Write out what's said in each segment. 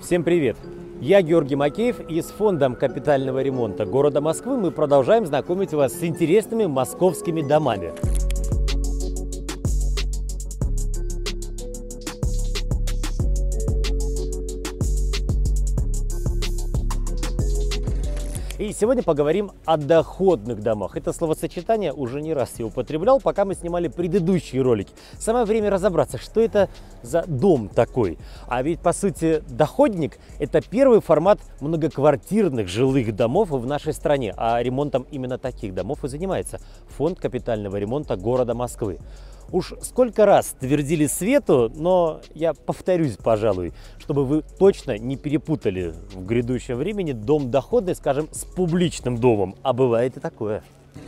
Всем привет! Я Георгий Макеев, и с Фондом капитального ремонта города Москвы мы продолжаем знакомить вас с интересными московскими домами. И сегодня поговорим о доходных домах. Это словосочетание уже не раз я употреблял, пока мы снимали предыдущие ролики. Самое время разобраться, что это за дом такой. А ведь, по сути, доходник – это первый формат многоквартирных жилых домов в нашей стране. А ремонтом именно таких домов и занимается Фонд капитального ремонта города Москвы. Уж сколько раз твердили Свету, но я повторюсь, пожалуй, чтобы вы точно не перепутали в грядущем времени дом доходный, скажем, с публичным домом. А бывает и такое.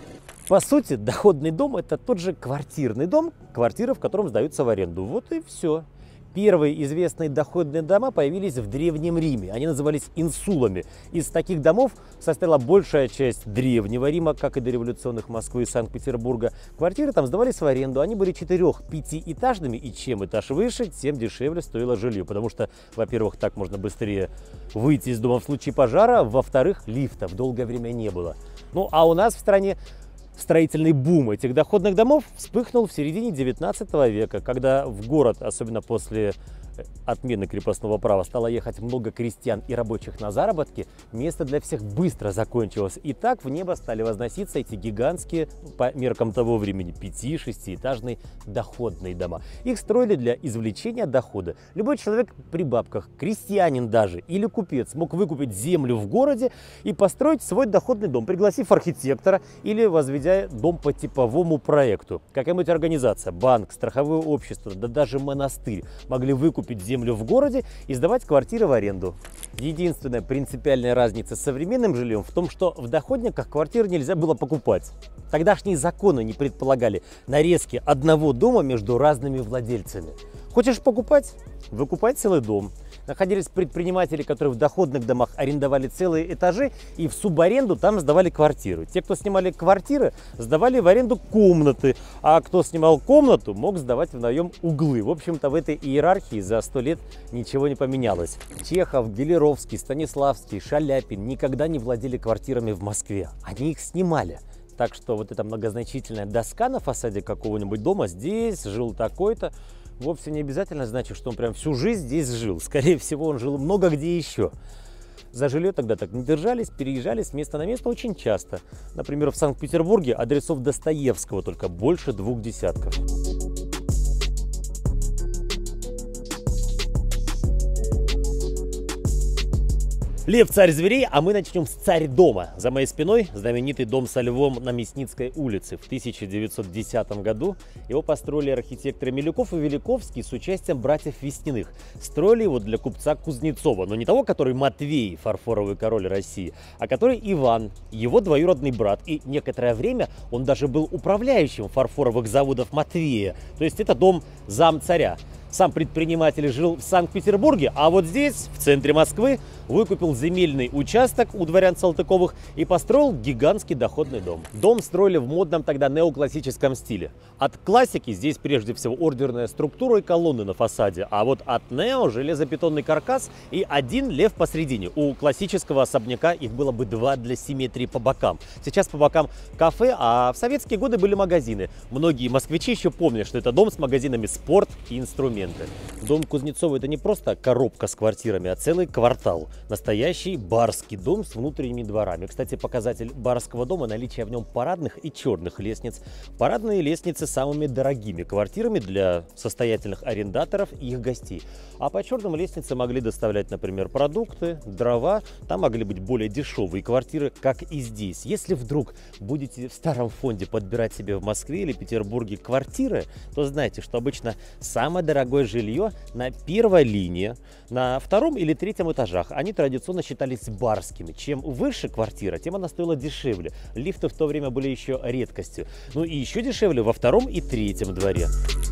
По сути, доходный дом – это тот же квартирный дом, квартира, в котором сдаются в аренду. Вот и все. Первые известные доходные дома появились в Древнем Риме. Они назывались инсулами. Из таких домов состояла большая часть Древнего Рима, как и дореволюционных Москвы и Санкт-Петербурга. Квартиры там сдавались в аренду. Они были 4-5-этажными, и чем этаж выше, тем дешевле стоило жилье. Потому что, во-первых, так можно быстрее выйти из дома в случае пожара, во-вторых, лифтов долгое время не было. Ну а у нас в стране строительный бум этих доходных домов вспыхнул в середине 19 века, когда в город, особенно после отмены крепостного права, стало ехать много крестьян и рабочих на заработки, место для всех быстро закончилось. И так в небо стали возноситься эти гигантские, по меркам того времени, 5-6-этажные доходные дома. Их строили для извлечения дохода. Любой человек при бабках, крестьянин даже или купец, мог выкупить землю в городе и построить свой доходный дом, пригласив архитектора или возведя дом по типовому проекту. Какая-нибудь организация, банк, страховое общество, да даже монастырь могли выкупить землю в городе и сдавать квартиры в аренду. Единственная принципиальная разница с современным жильем в том, что в доходниках квартиры нельзя было покупать. Тогдашние законы не предполагали нарезки одного дома между разными владельцами. Хочешь покупать? Выкупай целый дом. Находились предприниматели, которые в доходных домах арендовали целые этажи и в субаренду там сдавали квартиры. Те, кто снимали квартиры, сдавали в аренду комнаты, а кто снимал комнату, мог сдавать в наем углы. В общем-то, в этой иерархии за 100 лет ничего не поменялось. Чехов, Гелеровский, Станиславский, Шаляпин никогда не владели квартирами в Москве. Они их снимали. Так что вот эта многозначительная доска на фасаде какого-нибудь дома: здесь жил такой-то, вовсе не обязательно значит, что он прям всю жизнь здесь жил. Скорее всего, он жил много где еще. За жилье тогда так не держались, переезжали с места на место очень часто. Например, в Санкт-Петербурге адресов Достоевского только больше 2 десятков. Лев – царь зверей, а мы начнем с царь дома. За моей спиной знаменитый дом со львом на Мясницкой улице. В 1910 году его построили архитекторы Милюков и Великовский с участием братьев Вестиных. Строили его для купца Кузнецова, но не того, который Матвей, фарфоровый король России, а который Иван, его двоюродный брат. И некоторое время он даже был управляющим фарфоровых заводов Матвея. То есть это дом замцаря. Сам предприниматель жил в Санкт-Петербурге, а вот здесь, в центре Москвы, выкупил земельный участок у дворян Салтыковых и построил гигантский доходный дом. Дом строили в модном тогда неоклассическом стиле. От классики здесь прежде всего ордерная структура и колонны на фасаде, а вот от нео железобетонный каркас и один лев посредине. У классического особняка их было бы 2 для симметрии по бокам. Сейчас по бокам кафе, а в советские годы были магазины. Многие москвичи еще помнят, что это дом с магазинами «Спорт» и «Инструменты». Дом Кузнецова – это не просто коробка с квартирами, а целый квартал. Настоящий барский дом с внутренними дворами. Кстати, показатель барского дома – наличие в нем парадных и черных лестниц. Парадные лестницы самыми дорогими квартирами для состоятельных арендаторов и их гостей. А по черным лестницам могли доставлять, например, продукты, дрова. Там могли быть более дешевые квартиры, как и здесь. Если вдруг будете в старом фонде подбирать себе в Москве или Петербурге квартиры, то знайте, что обычно самое дорогое жилье на первой линии, на 2-м или 3-м этажах. Они традиционно считались барскими. Чем выше квартира, тем она стоила дешевле. Лифты в то время были еще редкостью. Ну и еще дешевле во 2-м и 3-м дворе.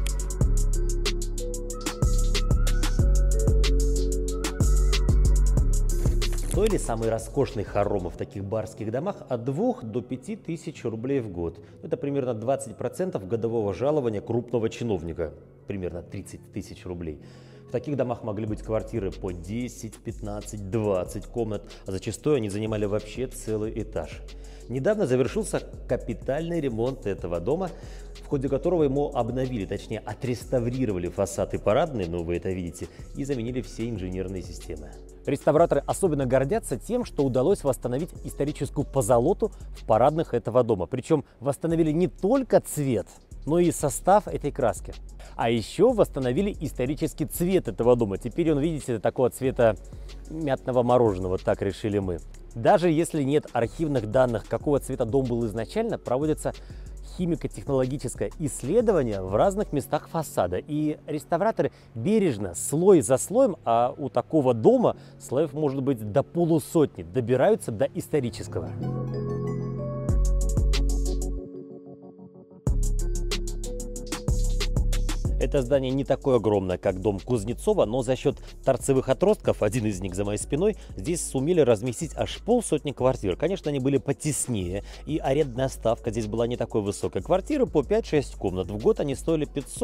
Стоили самые роскошные хоромы в таких барских домах от 2 до 5 тысяч рублей в год. Это примерно 20% годового жалования крупного чиновника. Примерно 30 тысяч рублей. В таких домах могли быть квартиры по 10, 15, 20 комнат, а зачастую они занимали вообще целый этаж. Недавно завершился капитальный ремонт этого дома, в ходе которого ему обновили, точнее отреставрировали фасад и парадные, ну вы это видите, и заменили все инженерные системы. Реставраторы особенно гордятся тем, что удалось восстановить историческую позолоту в парадных этого дома. Причем восстановили не только цвет, но и состав этой краски. А еще восстановили исторический цвет этого дома. Теперь он, видите, такого цвета мятного мороженого, так решили мы. Даже если нет архивных данных, какого цвета дом был изначально, проводится химико-технологическое исследование в разных местах фасада. И реставраторы бережно, слой за слоем, а у такого дома слоев может быть до полусотни, добираются до исторического. Это здание не такое огромное, как дом Кузнецова, но за счет торцевых отростков, один из них за моей спиной, здесь сумели разместить аж полсотни квартир. Конечно, они были потеснее, и арендная ставка здесь была не такой высокой. Квартиры по 5-6 комнат. В год они стоили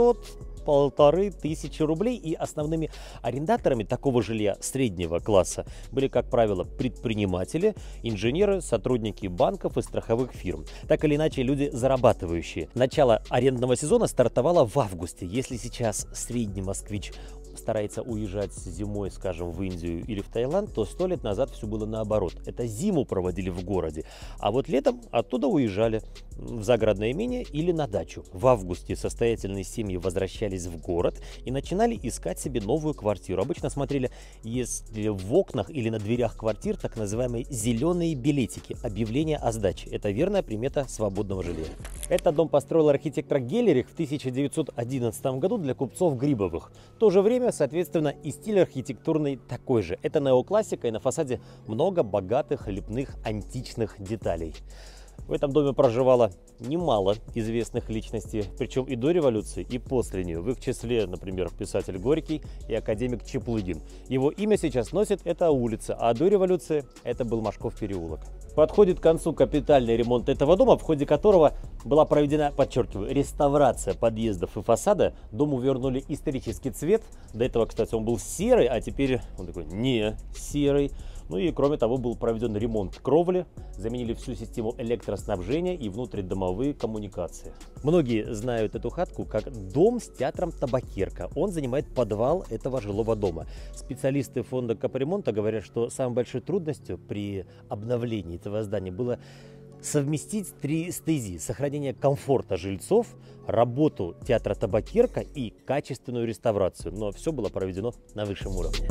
500-1500 рублей, и основными арендаторами такого жилья среднего класса были, как правило, предприниматели, инженеры, сотрудники банков и страховых фирм. Так или иначе, люди зарабатывающие. Начало арендного сезона стартовало в августе. Если сейчас средний москвич старается уезжать зимой, скажем, в Индию или в Таиланд, то 100 лет назад все было наоборот. Это зиму проводили в городе, а вот летом оттуда уезжали в загородное имение или на дачу. В августе состоятельные семьи возвращались в город и начинали искать себе новую квартиру. Обычно смотрели, если в окнах или на дверях квартир так называемые зеленые билетики, объявления о сдаче. Это верная примета свободного жилья. Этот дом построил архитектор Геллерих в 1911 году для купцов Грибовых. В то же время, соответственно, и стиль архитектурный такой же. Это неоклассика, и на фасаде много богатых лепных античных деталей. В этом доме проживало немало известных личностей, причем и до революции, и после нее. В их числе, например, писатель Горький и академик Чаплыгин. Его имя сейчас носит эта улица, а до революции это был Машков переулок. Подходит к концу капитальный ремонт этого дома, в ходе которого была проведена, подчеркиваю, реставрация подъездов и фасада. Дому вернули исторический цвет. До этого, кстати, он был серый, а теперь он такой не серый. Ну и кроме того был проведен ремонт кровли, заменили всю систему электроснабжения и внутридомовые коммуникации. Многие знают эту хатку как дом с театром «Табакерка». Он занимает подвал этого жилого дома. Специалисты фонда капремонта говорят, что самой большой трудностью при обновлении этого здания было совместить три стези: сохранение комфорта жильцов, работу театра «Табакерка» и качественную реставрацию. Но все было проведено на высшем уровне.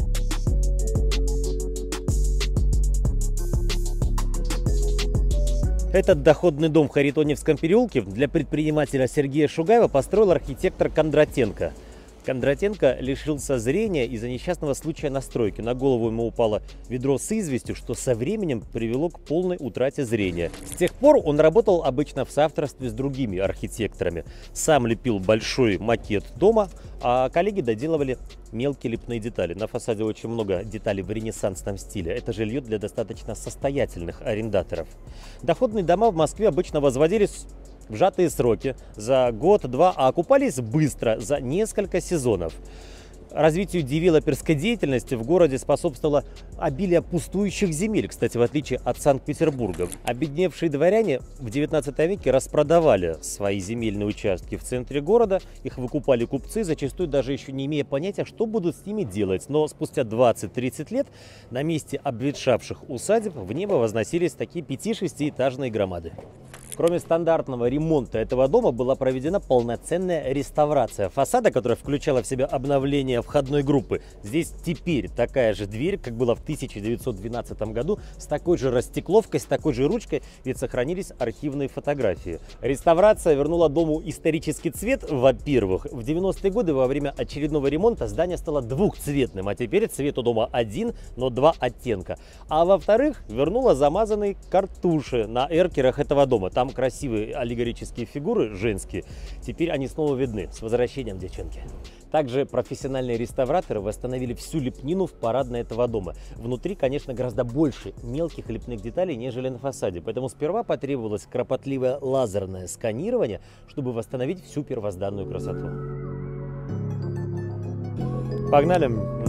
Этот доходный дом в Харитоневском переулке для предпринимателя Сергея Шугаева построил архитектор Кондратенко. Кондратенко лишился зрения из-за несчастного случая на стройке. На голову ему упало ведро с известью, что со временем привело к полной утрате зрения. С тех пор он работал обычно в соавторстве с другими архитекторами. Сам лепил большой макет дома, а коллеги доделывали мелкие лепные детали. На фасаде очень много деталей в ренессансном стиле. Это жилье для достаточно состоятельных арендаторов. Доходные дома в Москве обычно возводились в сжатые сроки за год-два, а окупались быстро, за несколько сезонов. Развитию девелоперской деятельности в городе способствовало обилие пустующих земель, кстати, в отличие от Санкт-Петербурга. Обедневшие дворяне в 19 веке распродавали свои земельные участки в центре города, их выкупали купцы, зачастую даже еще не имея понятия, что будут с ними делать. Но спустя 20-30 лет на месте обветшавших усадеб в небо возносились такие 5-6-этажные громады. Кроме стандартного ремонта этого дома была проведена полноценная реставрация фасада, которая включала в себя обновление входной группы. Здесь теперь такая же дверь, как была в 1912 году, с такой же растекловкой, с такой же ручкой, ведь сохранились архивные фотографии. Реставрация вернула дому исторический цвет, во-первых. В 90-е годы во время очередного ремонта здание стало двухцветным, а теперь цвет у дома один, но два оттенка. А во-вторых, вернула замазанные картуши на эркерах этого дома. Там красивые аллегорические фигуры женские. Теперь они снова видны. С возвращением, девчонки. Также профессиональные реставраторы восстановили всю лепнину в парадной этого дома. Внутри, конечно, гораздо больше мелких лепных деталей, нежели на фасаде. Поэтому сперва потребовалось кропотливое лазерное сканирование, чтобы восстановить всю первозданную красоту. Погнали.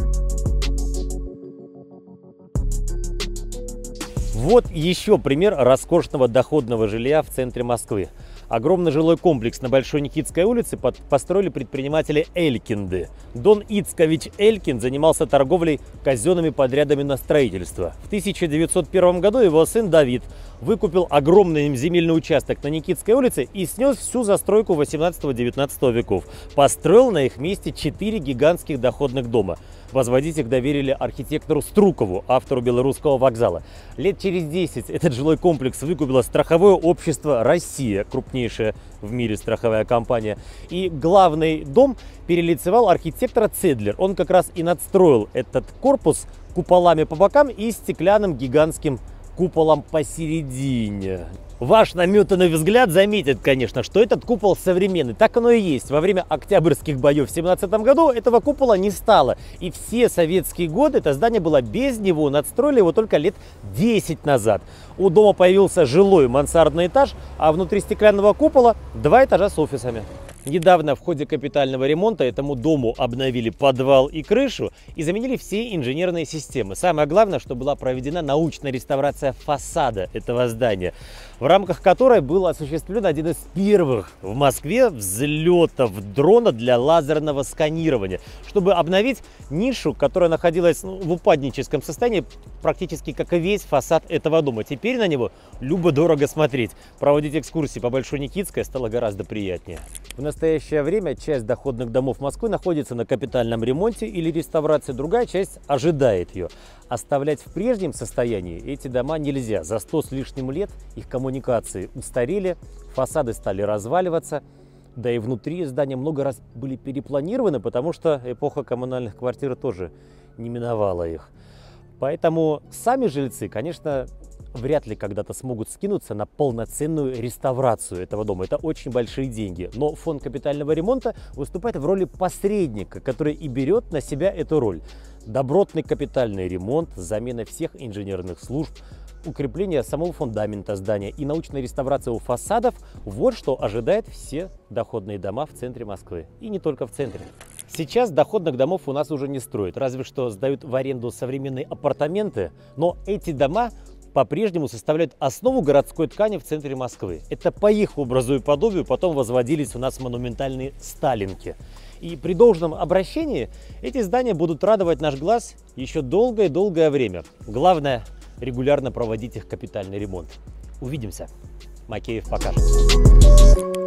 Вот еще пример роскошного доходного жилья в центре Москвы. Огромный жилой комплекс на Большой Никитской улице построили предприниматели Элькинды. Дон Ицкович Элькин занимался торговлей казенными подрядами на строительство. В 1901 году его сын Давид выкупил огромный земельный участок на Никитской улице и снес всю застройку 18-19 веков. Построил на их месте 4 гигантских доходных дома. Возводить их доверили архитектору Струкову, автору Белорусского вокзала. Лет через 10 этот жилой комплекс выкупило страховое общество «Россия», крупнейшая в мире страховая компания. И главный дом перелицевал архитектора Цедлер. Он как раз и надстроил этот корпус куполами по бокам и стеклянным гигантским куполом посередине. Ваш наметанный взгляд заметит, конечно, что этот купол современный. Так оно и есть. Во время Октябрьских боев в 1917 году этого купола не стало. И все советские годы это здание было без него. Надстроили его только лет 10 назад. У дома появился жилой мансардный этаж, а внутри стеклянного купола 2 этажа с офисами. Недавно в ходе капитального ремонта этому дому обновили подвал и крышу и заменили все инженерные системы. Самое главное, что была проведена научная реставрация фасада этого здания, в рамках которой был осуществлен один из первых в Москве взлетов дрона для лазерного сканирования, чтобы обновить нишу, которая находилась в упадническом состоянии, практически как и весь фасад этого дома. Теперь на него любо-дорого смотреть. Проводить экскурсии по Большой Никитской стало гораздо приятнее. В настоящее время часть доходных домов Москвы находится на капитальном ремонте или реставрации, другая часть ожидает ее. Оставлять в прежнем состоянии эти дома нельзя. За 100 с лишним лет их коммуникации устарели, фасады стали разваливаться, да и внутри здания много раз были перепланированы, потому что эпоха коммунальных квартир тоже не миновала их. Поэтому сами жильцы, конечно, вряд ли когда-то смогут скинуться на полноценную реставрацию этого дома. Это очень большие деньги. Но фонд капитального ремонта выступает в роли посредника, который и берет на себя эту роль. Добротный капитальный ремонт, замена всех инженерных служб, укрепление самого фундамента здания и научная реставрация у фасадов – вот что ожидает все доходные дома в центре Москвы. И не только в центре. Сейчас доходных домов у нас уже не строят, разве что сдают в аренду современные апартаменты, но эти дома по-прежнему составляют основу городской ткани в центре Москвы. Это по их образу и подобию потом возводились у нас монументальные сталинки. И при должном обращении эти здания будут радовать наш глаз еще долгое-долгое время. Главное – регулярно проводить их капитальный ремонт. Увидимся. Макеев покажет.